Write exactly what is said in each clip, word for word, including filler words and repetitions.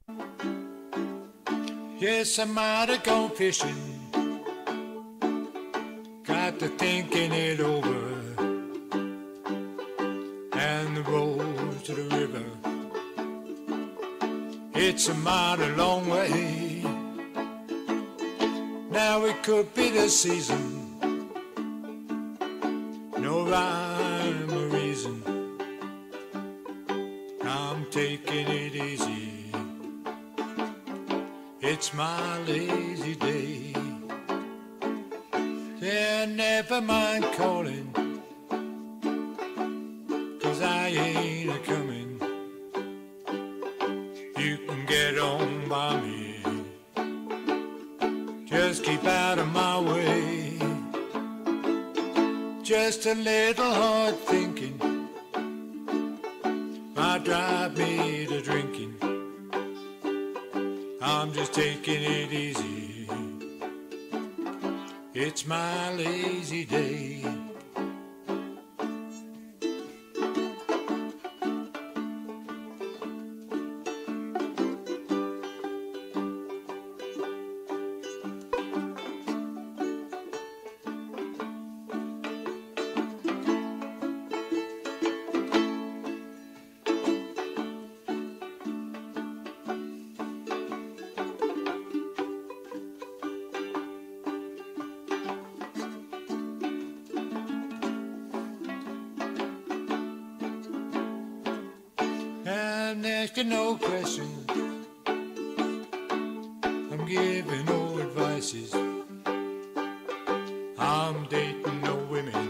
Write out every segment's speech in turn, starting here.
Yes, I might have gone fishing, got to thinking it over, and the road to the river, it's a mighty long way. Now it could be the season, no rhyme or reason, I'm taking it easy. It's my lazy day. Yeah, never mind calling, 'cause I ain't a-coming. You can get on by me, just keep out of my way. Just a little hard thinking might drive me to drinking. I'm just taking it easy. It's my lazy day. I'm asking no questions, I'm giving no advices, I'm dating no women,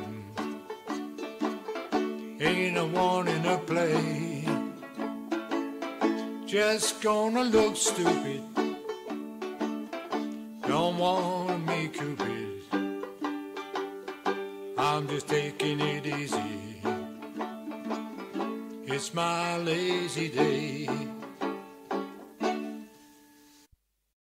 ain't a one in a play. Just gonna look stupid, don't wanna make Cupid. I'm just taking it easy. It's my lazy day.